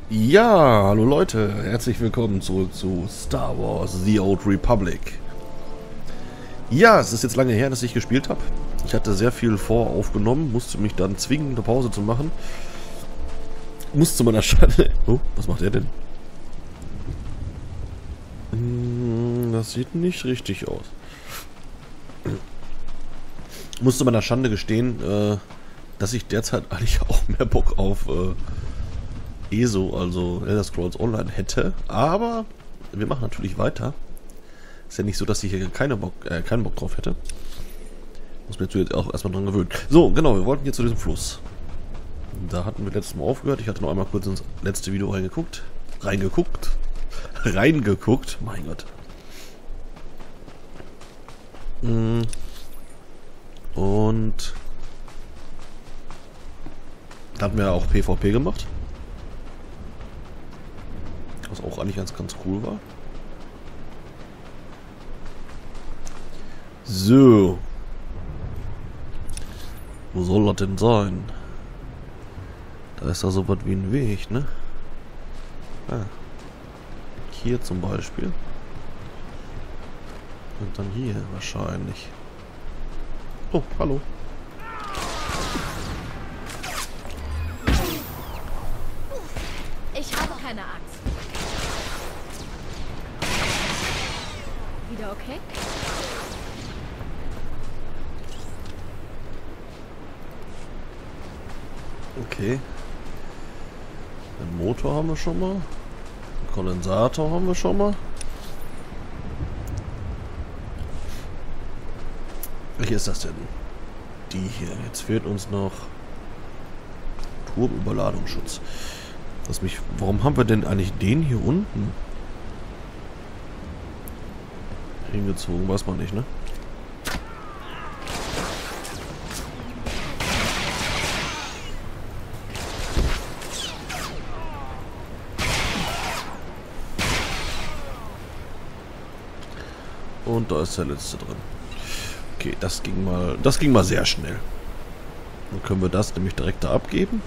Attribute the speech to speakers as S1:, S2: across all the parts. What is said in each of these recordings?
S1: Ja, hallo Leute, herzlich willkommen zurück zu Star Wars The Old Republic. Ja, es ist jetzt lange her, dass ich gespielt habe. Ich hatte sehr viel voraufgenommen, musste mich dann zwingen, eine Pause zu machen. Muss zu meiner Schande... Oh, was macht er denn? Das sieht nicht richtig aus. Muss zu meiner Schande gestehen, dass ich derzeit eigentlich auch mehr Bock auf ESO, also Elder Scrolls Online hätte, aber wir machen natürlich weiter. Ist ja nicht so, dass ich hier keinen Bock drauf hätte. Muss mir jetzt auch erstmal dran gewöhnen. So, genau, wir wollten jetzt zu diesem Fluss. Da hatten wir letztes Mal aufgehört. Ich hatte noch einmal kurz ins letzte Video reingeguckt, mein Gott. Und da hatten wir auch PvP gemacht. Was auch eigentlich ganz cool war. So. Wo soll das denn sein? Da ist da so was wie ein Weg, ne? Ah. Hier zum Beispiel. Und dann hier wahrscheinlich. Oh, hallo.
S2: Ich habe keine Angst. Wieder okay?
S1: Okay. Den Motor haben wir schon mal. Den Kondensator haben wir schon mal. Welche ist das denn? Die hier. Jetzt fehlt uns noch Turboüberladungsschutz. Warum haben wir denn eigentlich den hier unten hingezogen? Weiß man nicht, ne? Und da ist der letzte drin. Okay, das ging mal sehr schnell. Dann können wir das nämlich direkt da abgeben.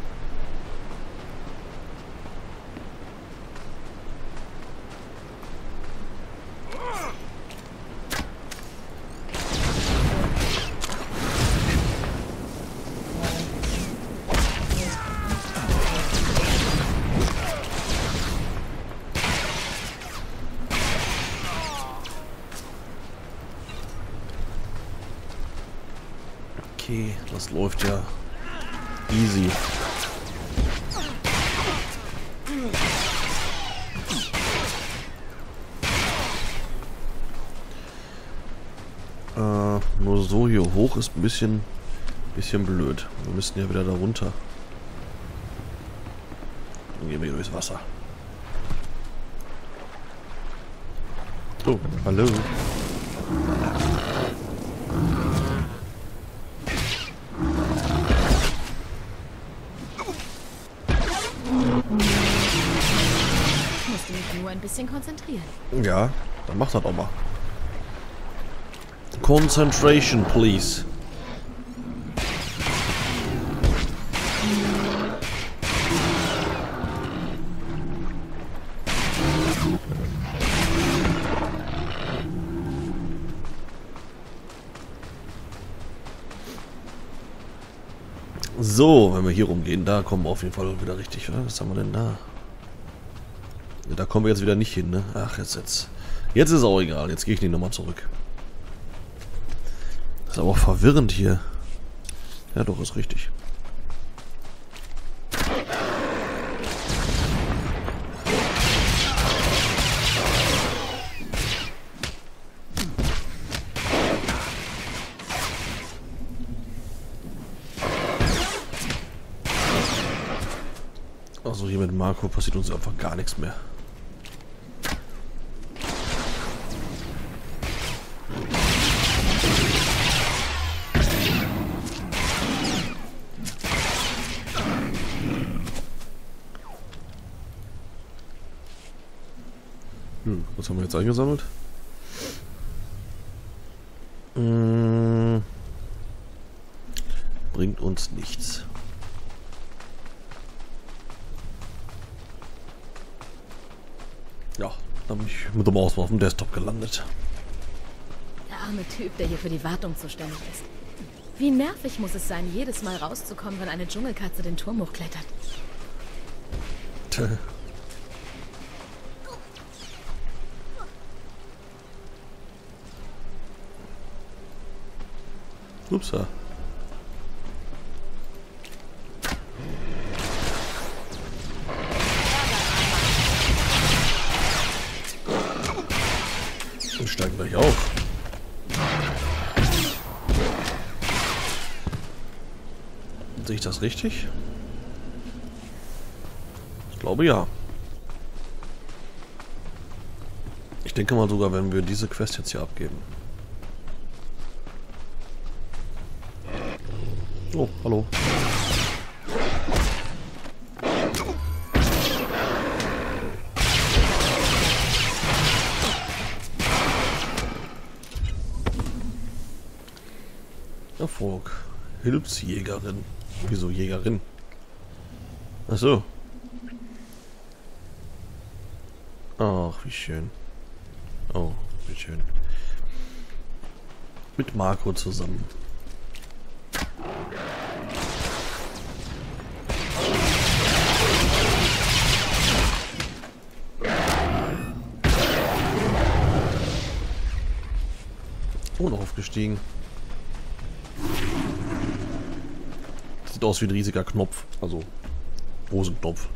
S1: Okay, das läuft ja easy. Nur so hier hoch ist ein bisschen blöd. Wir müssten ja wieder da runter. Dann gehen wir hier durchs Wasser. Oh, hallo.
S2: Nur ein bisschen konzentrieren.
S1: Ja, dann macht das auch mal. Concentration, please. So, wenn wir hier rumgehen, da kommen wir auf jeden Fall wieder richtig. Oder? Was haben wir denn da? Da kommen wir jetzt wieder nicht hin, ne? Ach, jetzt ist es auch egal. Jetzt gehe ich nicht nochmal zurück. Das ist aber auch verwirrend hier. Ja, doch, ist richtig. Also hier mit Marco passiert uns einfach gar nichts mehr. Was haben wir jetzt eingesammelt? Bringt uns nichts. Ja, da bin ich mit dem Maus auf dem Desktop gelandet.
S2: Der arme Typ, der hier für die Wartung zuständig ist. Wie nervig muss es sein, jedes Mal rauszukommen, wenn eine Dschungelkatze den Turm hochklettert.
S1: Tö. Upsa. Wir steigen gleich auf. Sehe ich das richtig? Ich glaube ja. Ich denke mal sogar, wenn wir diese Quest jetzt hier abgeben. Oh, hallo. Erfolg. Hilfsjägerin. Wieso Jägerin? Ach so. Ach, wie schön. Oh, wie schön. Mit Marco zusammen. Oh, noch aufgestiegen. Sieht aus wie ein riesiger Knopf. Also, Hosenknopf.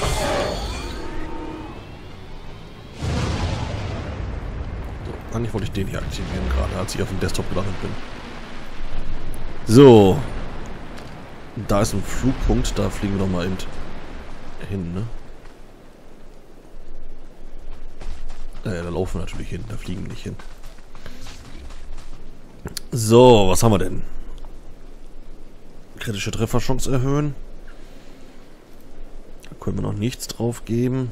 S1: So, eigentlich wollte ich den hier aktivieren, gerade als ich auf dem Desktop gelandet bin. So. Da ist ein Flugpunkt, da fliegen wir doch mal eben hin, ne? Da laufen wir natürlich hin, da fliegen wir nicht hin. So, was haben wir denn? Kritische Trefferchance erhöhen. Da können wir noch nichts drauf geben.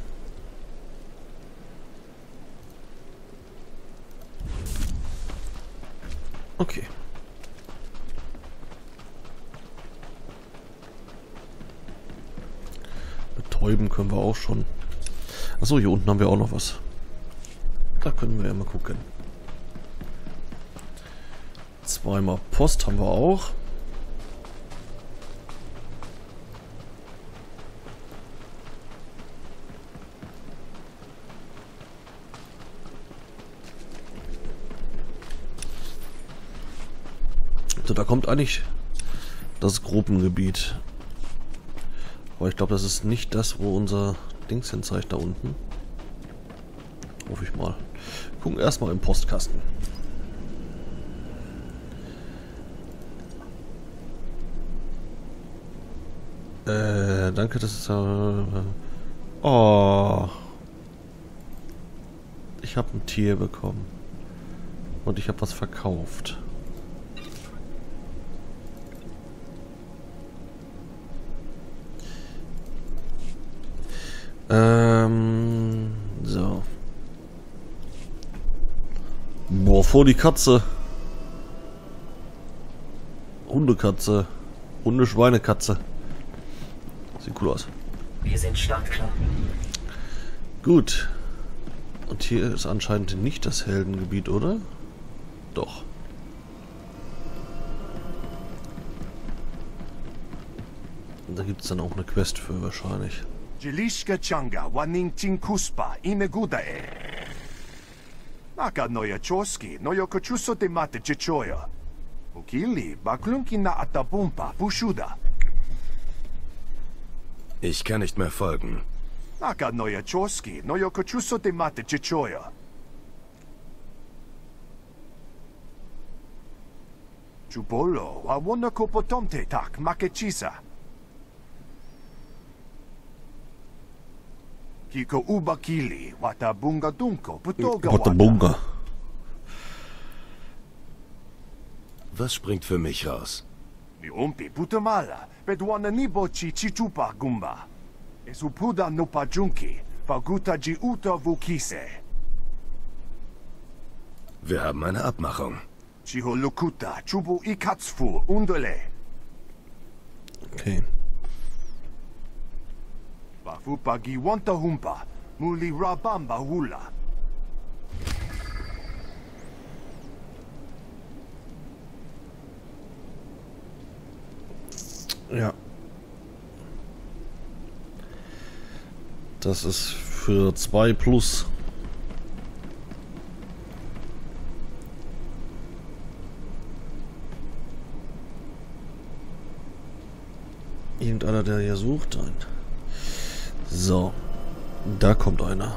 S1: Okay. Betäuben können wir auch schon. Achso, hier unten haben wir auch noch was. Da können wir ja mal gucken. Zweimal Post haben wir auch. So, da kommt eigentlich das Gruppengebiet. Aber ich glaube, das ist nicht das, wo unser Dings hin zeigt, da unten. Hoffe ich mal. Gucken erstmal im Postkasten. Danke, das ist oh. Ich habe ein Tier bekommen. Und ich habe was verkauft. So. Boah, vor die Katze. Hundekatze. Hundeschweinekatze. Sieht cool aus.
S3: Wir sind startklar.
S1: Gut. Und hier ist anscheinend nicht das Heldengebiet, oder? Doch. Und da gibt es dann auch eine Quest für wahrscheinlich.
S4: Jilishka Changa, Waning Chinkuspa, Imegudae. Naka Noya Choski, Noyo Kochuso de Mate Chichoya. Ukili, Baklunki na Atabumpa, Bushuda.
S5: Ich kann nicht mehr folgen.
S4: Naka Noya Choski, Noyo Kochuso de Mate Chichoya. Chubolo, Awona Kopotomte Tak, Makechisa. Kiko Ubakili, Watabunga Dunko, Putoga
S1: Watabunga.
S5: Was springt für mich raus?
S4: Ni umpi putamala, Bedwana Nibochi Chichupa Gumba. Esupuda Nupajunki, Paguta Jiuta Vukise.
S5: Wir haben eine Abmachung.
S4: Chiholukuta, Chubu Ikatsfu, Undole.
S1: Okay.
S4: Wafupagi Wanta Humpa, Muli Rabamba Hula.
S1: Ja. Das ist für 2 plus. Irgendeiner, der hier sucht? Nein. So. Da kommt einer.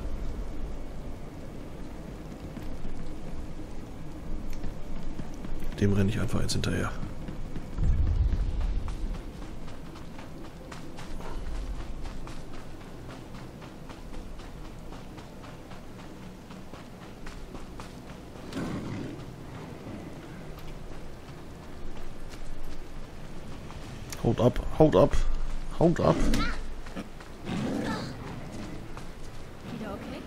S1: Dem renne ich einfach jetzt hinterher. Haut ab, haut ab, haut ab.
S2: Wieder okay?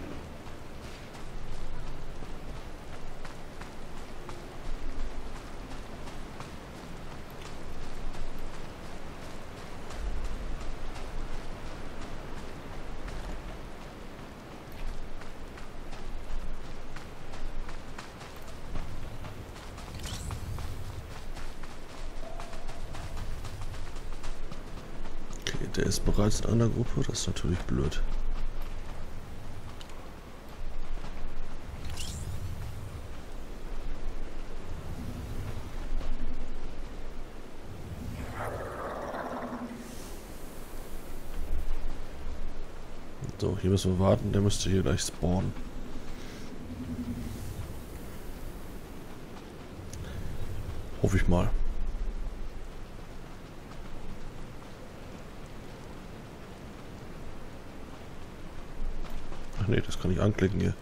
S1: Der ist bereits in einer Gruppe, das ist natürlich blöd. So, hier müssen wir warten, der müsste hier gleich spawnen. Hoffe ich mal. Nee, das kann ich anklicken hier.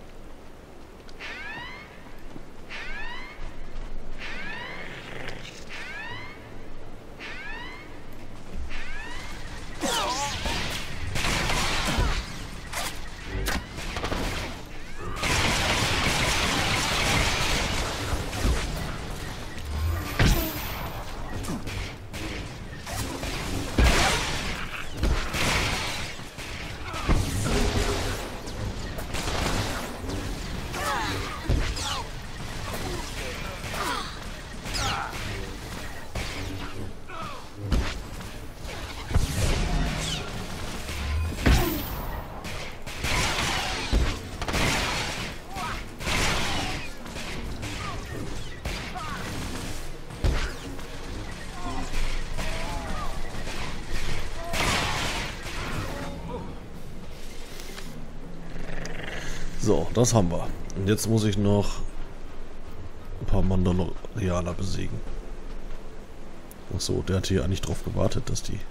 S1: So, das haben wir. Und jetzt muss ich noch ein paar Mandalorianer besiegen. Achso, der hat hier eigentlich drauf gewartet, dass die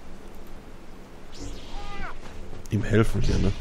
S1: ihm helfen hier, ne?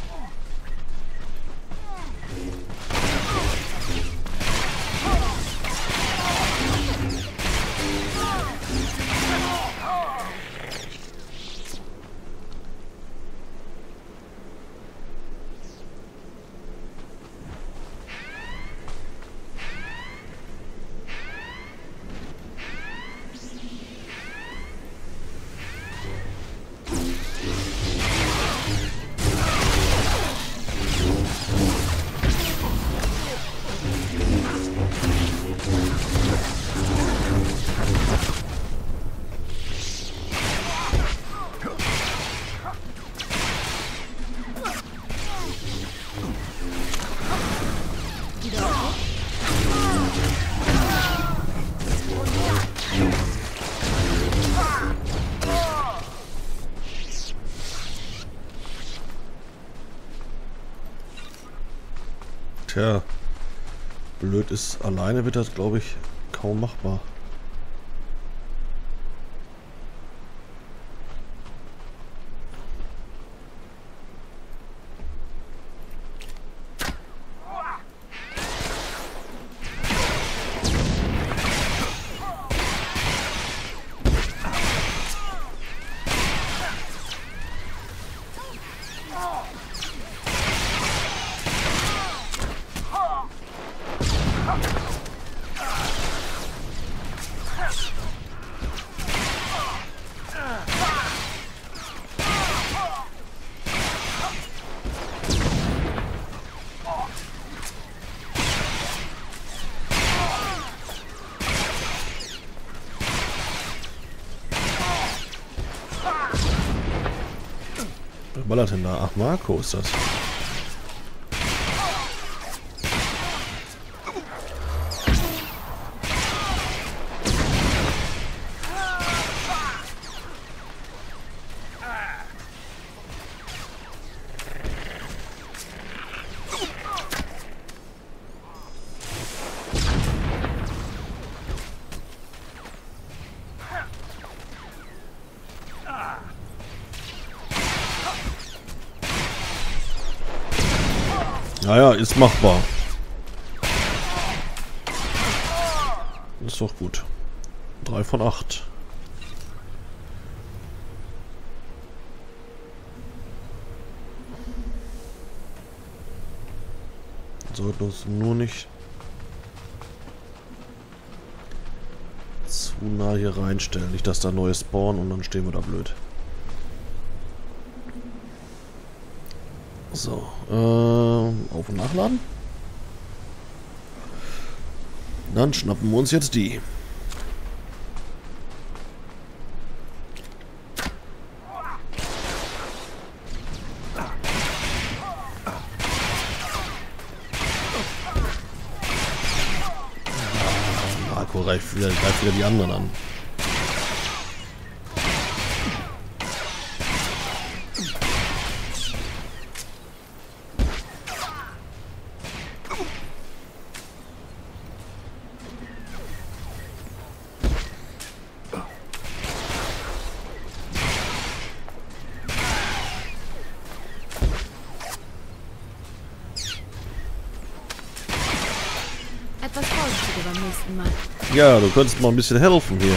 S1: Tja, blöd ist, alleine wird das, glaube ich, kaum machbar. Wer ballert denn da? Ach, Marco ist das. Naja, ist machbar. Ist doch gut. 3 von 8. Sollten uns nur nicht zu nah hier reinstellen. Nicht, dass da neue spawnen und dann stehen wir da blöd. So, auf und nachladen. Dann schnappen wir uns jetzt die. Marco greift wieder die anderen an.
S2: Etwas vorsichtiger beim nächsten Mal.
S1: Ja, du könntest mal ein bisschen helfen hier.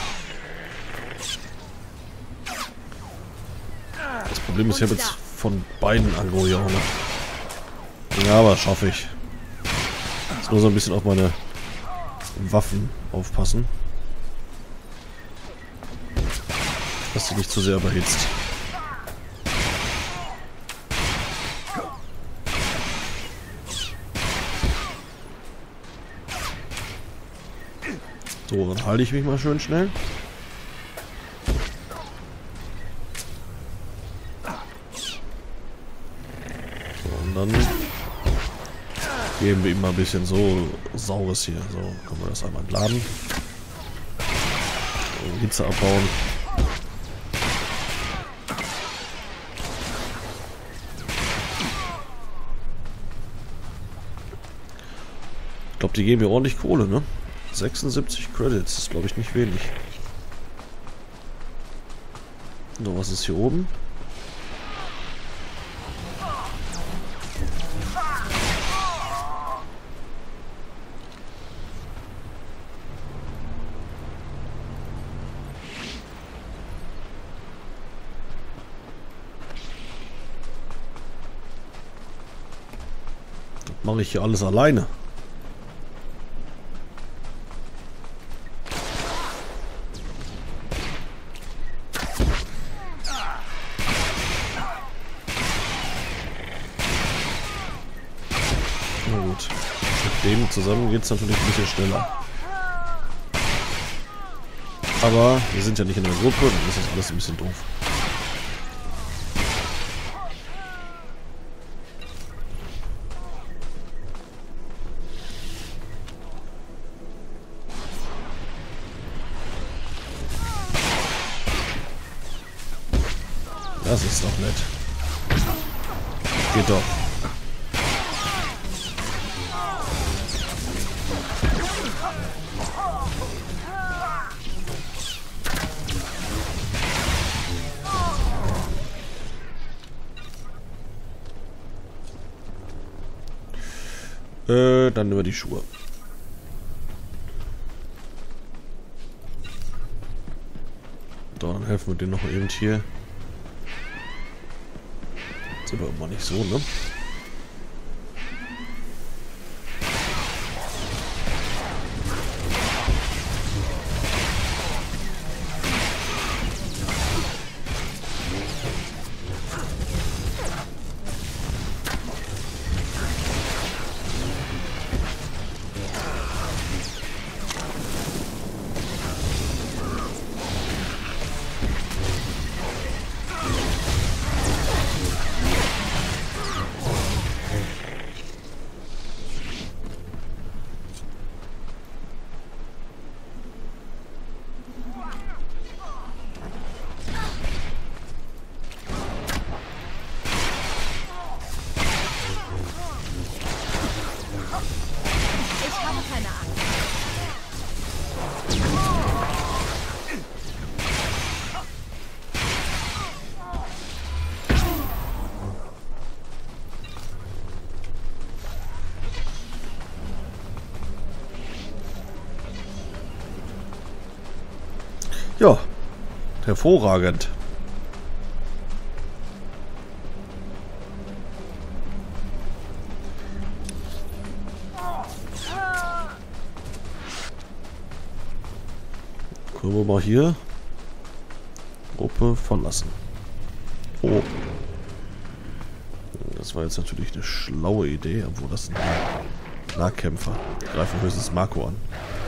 S1: Das Problem ist, ich habe jetzt von beiden angehauen. Ja, aber schaffe ich. Jetzt nur so ein bisschen auf meine Waffen aufpassen. Dass sie nicht zu sehr überhitzt. So, dann halte ich mich mal schön schnell. So, und dann geben wir ihm mal ein bisschen so Saures hier. So, können wir das einmal entladen. So, Hitze abbauen. Ich glaube, die geben mir ordentlich Kohle, ne? 76 Credits, ist glaube ich nicht wenig. So, was ist hier oben? Das mache ich hier alles alleine. Mit dem zusammen geht es natürlich ein bisschen schneller. Aber wir sind ja nicht in der Gruppe, dann ist das alles ein bisschen doof. Das ist doch nett. Geht doch. Dann über die Schuhe. So, dann helfen wir denen noch eben hier. Das ist aber immer nicht so, ne? Hervorragend. Können wir mal hier Gruppe verlassen. Oh. Das war jetzt natürlich eine schlaue Idee, obwohl das ein Nahkämpfer. Greifen höchstens Marco an.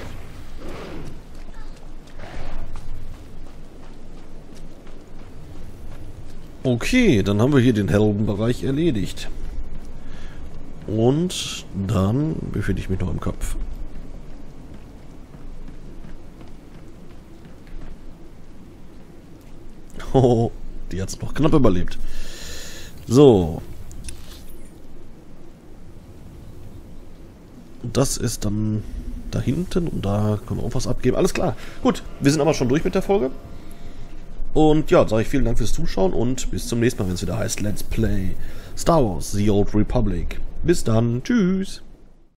S1: Okay, dann haben wir hier den Heldenbereich erledigt. Und dann befinde ich mich noch im Kopf. Oh, die hat es noch knapp überlebt. So. Das ist dann da hinten und da können wir auch was abgeben. Alles klar. Gut, wir sind aber schon durch mit der Folge. Und ja, sage ich vielen Dank fürs Zuschauen und bis zum nächsten Mal, wenn es wieder heißt Let's Play Star Wars The Old Republic. Bis dann. Tschüss.